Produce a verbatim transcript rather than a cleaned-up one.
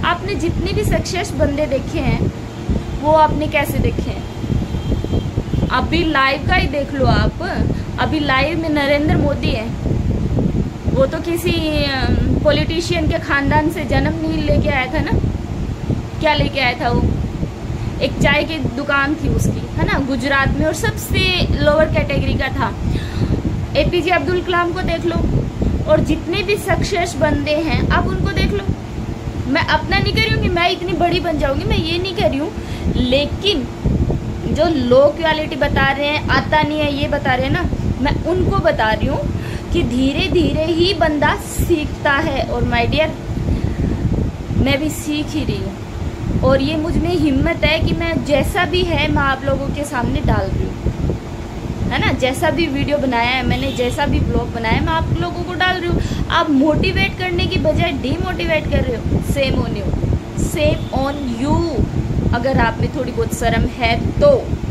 आपने जितने भी सक्सेस बंदे देखे हैं वो आपने कैसे देखे हैं? अभी लाइव का ही देख लो आप। अभी लाइव में नरेंद्र मोदी है, वो तो किसी पॉलिटिशियन के खानदान से जन्म नहीं लेके आया था ना। क्या लेके आया था वो? एक चाय की दुकान थी उसकी, है ना, गुजरात में, और सबसे लोअर कैटेगरी का था। एपीजे अब्दुल कलाम को देख लो, और जितने भी सक्सेस बंदे हैं आप उनको देख लो। मैं अपना नहीं कर रही हूँ कि मैं इतनी बड़ी बन जाऊंगी, मैं ये नहीं कर रही हूँ, लेकिन जो लो क्वालिटी बता रहे हैं, आता नहीं है ये बता रहे हैं ना, मैं उनको बता रही हूँ कि धीरे धीरे ही बंदा सीखता है। और माय डियर, मैं भी सीख ही रही हूँ, और ये मुझ में हिम्मत है कि मैं जैसा भी है मैं आप लोगों के सामने डाल रही हूँ, है ना। जैसा भी वीडियो बनाया है मैंने, जैसा भी ब्लॉग बनाया है, मैं आप लोगों को डाल रही हूँ। आप मोटिवेट करने की बजाय डीमोटिवेट कर रहे हो। Shame on you, shame on you. अगर आप में थोड़ी बहुत शर्म है तो